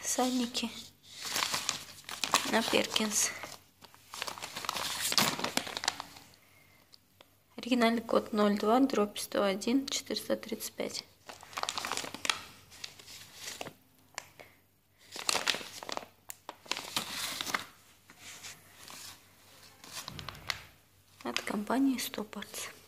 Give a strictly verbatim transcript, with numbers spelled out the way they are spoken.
сальники на Перкинс. Оригинальный код ноль два дробь сто один четыреста тридцать пять. От компании Стоппардс.